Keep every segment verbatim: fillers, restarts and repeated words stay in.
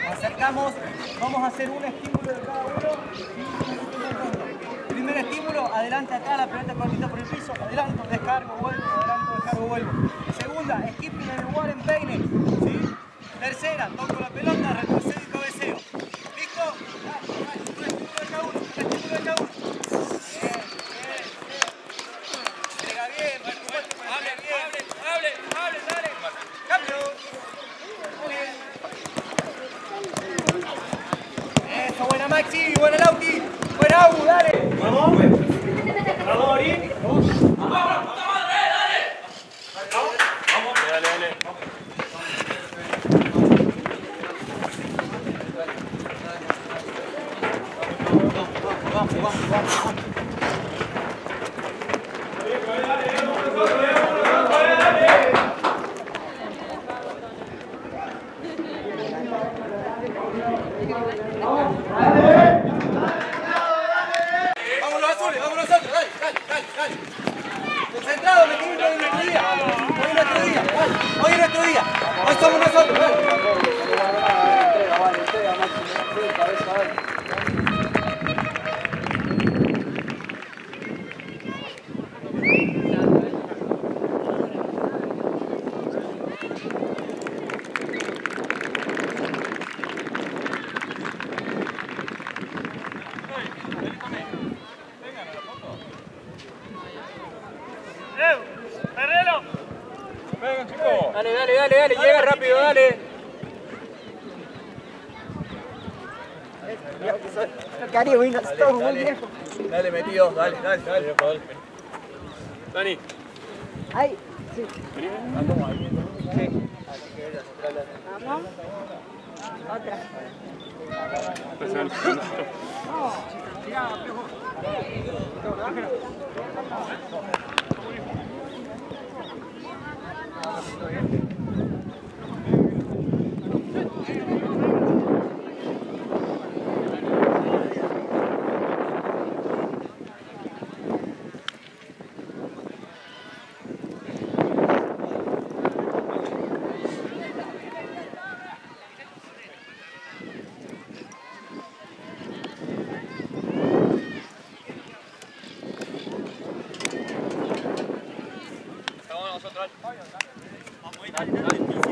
Nos acercamos, vamos a hacer un estímulo de cada uno. Primer estímulo, adelante acá, la pelota cortita por el piso, adelanto, descargo, vuelvo, adelanto, descargo, vuelvo. Segunda, skipping en el lugar en peine, ¿sí? Tercera, toco la pelota, retrocedo y cabeceo. ¿Listo? Dale, dale, un estímulo de cada uno, un estímulo de cada uno. Bien, bien, bien. Pega bien, hable, bien. Hable, hable, hable, dale. Cambio. Eso, buena Maxi, buena Lauti, buena Abu, dale. Vamos. Vamos, Ori. Vamos. Vamos, puta madre, dale. Vamos. Vamos. Dale, dale. Vamos, vamos, vamos, vamos. Vamos los azules, vamos nosotros, dale, dale, dale, dale. Concentrado, metimos hoy nuestro día. Hoy nuestro día, dale. Hoy es nuestro día. Hoy somos nosotros, dale. Dale, dale, dale, dale, llega rápido, dale. Cariño, vino, estamos muy lejos. Dale, metido, dale, dale, dale. Dani. Ay, sí. Vamos ahí. Sí. Vamos. Otra. Dale, dale.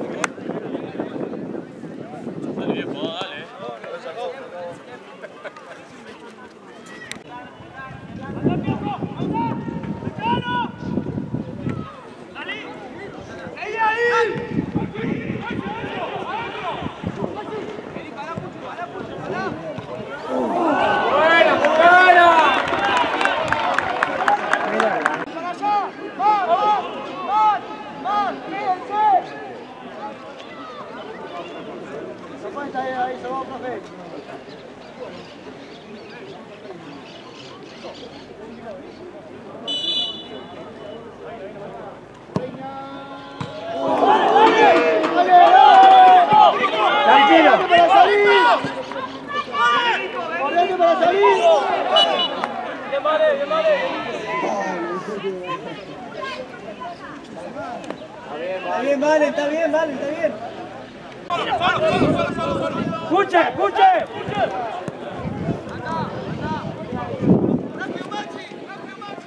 Dale viejo, dale. Ahí se va, profe. Tranquilo. Para salir. Corriendo para salir. Bien, vale, bien, vale. Está bien, vale, está bien, vale, está bien. ¡Escuche, escuche! ¡Rápido, Maxi! ¡Rápido, Maxi!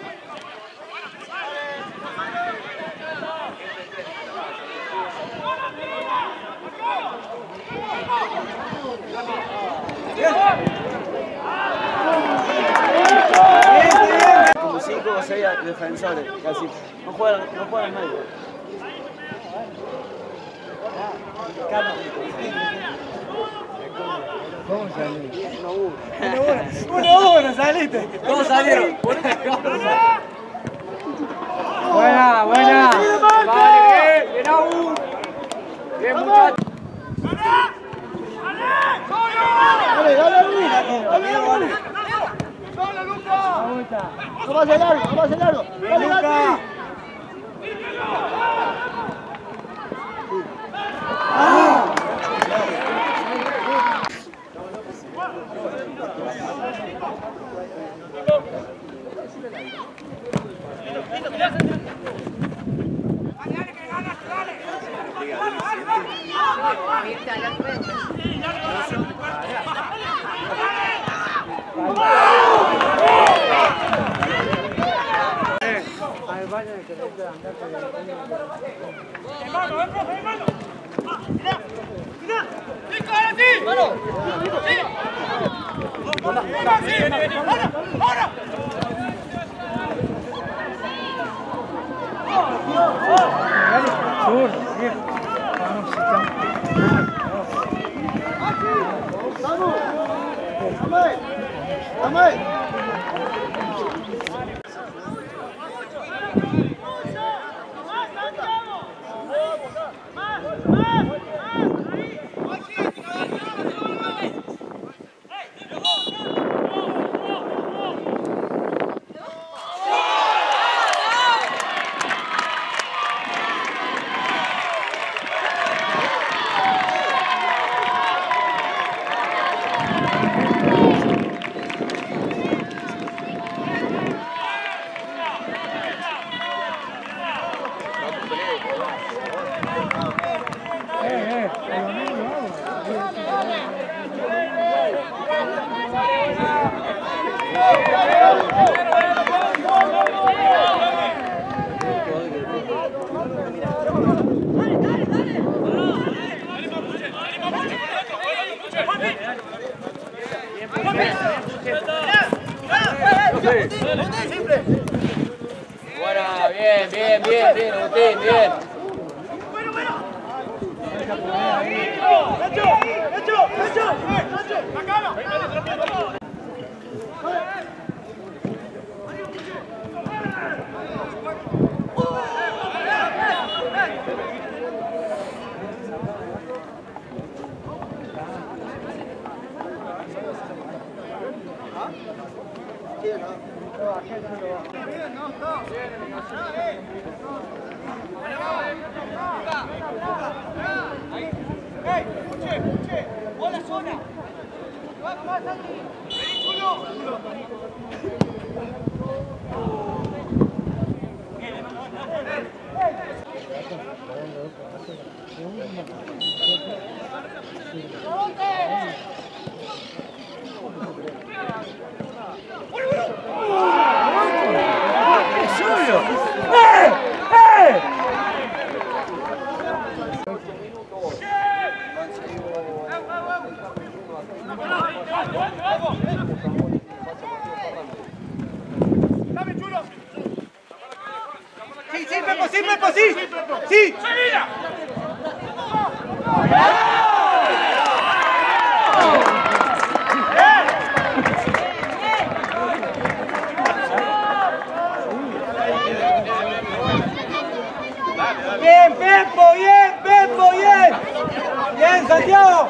Como cinco o seis defensores, casi. No juegan, no juegan nadie. ¿Cómo salí? uno uno. uno uno, saliste. ¿Cómo salieron? Buena, buena. Vale, bien, bien aún. Bien, muchachos. Dale, dale, Luis. Dale, dale. Dale, Luca. No va a ser largo, no va a ser largo. Dale, Luca. ¡Ah! Dale, dale, que ganas, dale. ¡Hermano, eh, profe, hermano! ¡Ah, mirá! ¡Mirá! ¡Listo, ahora sí! ¡Mano! ¡Sí! ¡Ahora sí! ¡Ahora! ¡Ahora! Sur, bien. Vamos, vamos. ¡Vamos! Buena, bien, bien, bien, bien, Agustín, bien. Bueno, bueno. ¡Nacho! ¡Nacho! ¡Nacho! ¡Nacho! ¡Sacalo! ¡Ey! ¡Escuche! ¡Escuche! ¡Bola zona! ¡Más, más, Santi! ¡Vení, Chulo! ¡Eh! ¡Eh! ¡Dame, Chulo! ¡Sí, sí, Pepo, sí, Pepo, sí! ¡Sí! ¡Seguida! ¡Bien, Pepo! ¡Bien, Pepo! ¡Bien! ¡Bien, Santiago!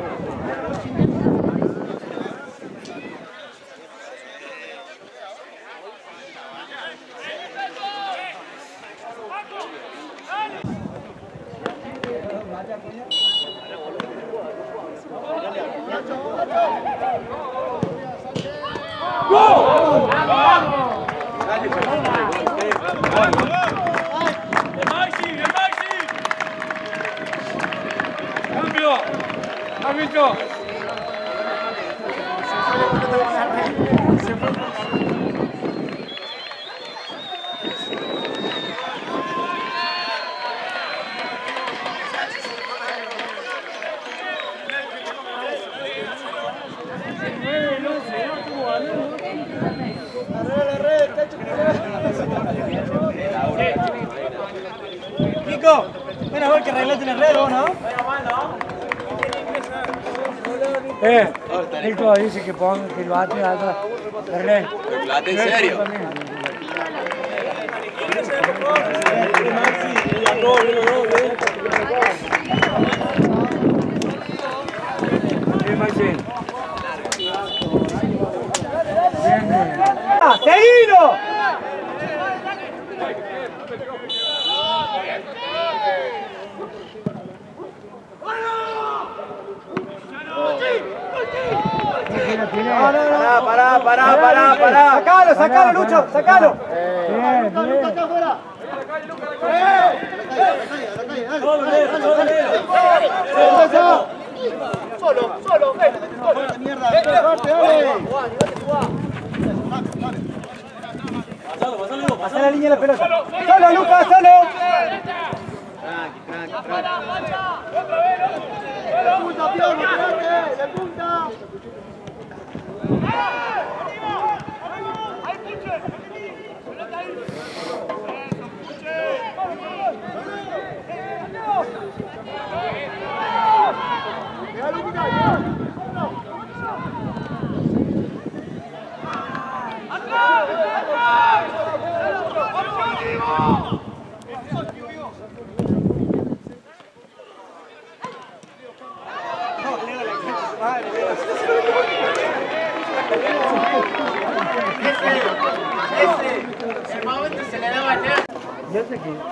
¡Cambio! ¡Árbitro! Nico, ven a ver que arreglaste el enredo, ¿no? Eh, Nico dice que ponga que lo ate atrás. René. ¿Lo ate en serio? ¡Ah, seguido! No, no, no. Pará, pará, pará, pará. Sacalo, sacalo, Lucho, sacalo. Bien, bien. Solo, solo, ven. Mierda, dale. Pasa la línea de la pelota. ¡Solo, Lucas, solo! Tranqui, tranqui, tranqui. ¡De punta, Piojo, de punta! ¡Ahí, Puche! ¡Pelota ahí! ¡Eso, Puche! ¡Llega, Luquita, llega! ¡Atrás! ¡Atrás! Ese, el momento se le daba el dedo. Yo sé que...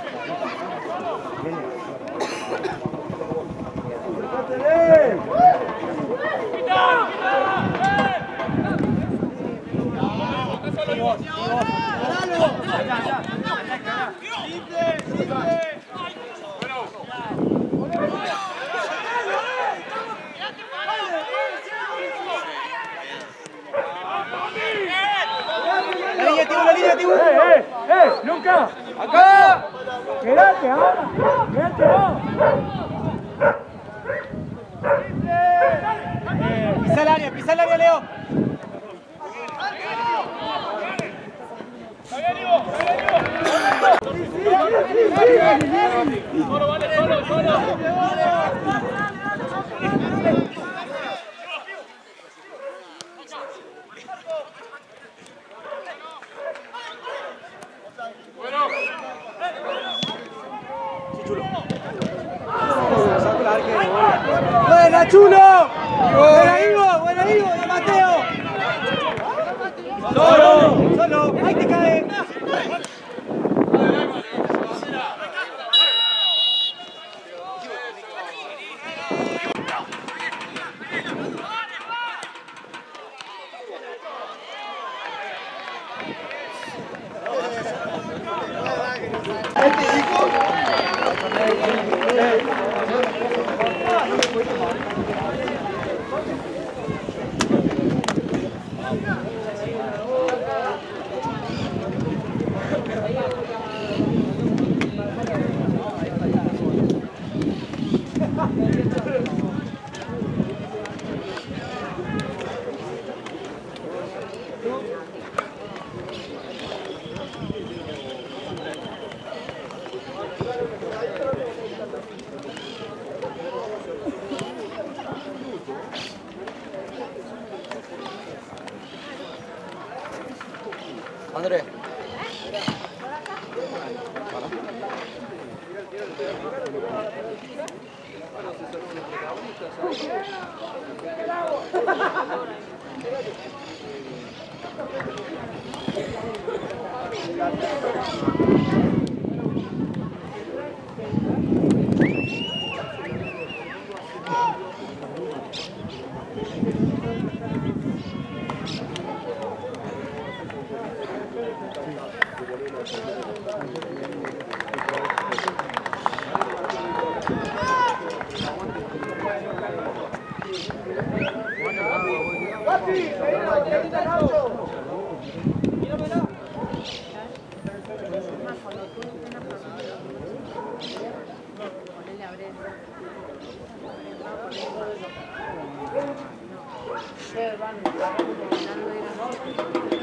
¡Eh, eh, eh! ¡Luca! ¡Acá! ¡Quédate ahora! ¡Quédate ahora! Pisa el área, pisa el área, Leo. Solo, vale, solo, solo. ¡Buena, Chulo! ¡Buena, Ivo! ¡Buena, Ivo! ¡De Mateo! ¡Solo! ¡Solo! ¡Ahí te cae! Andrés. Van,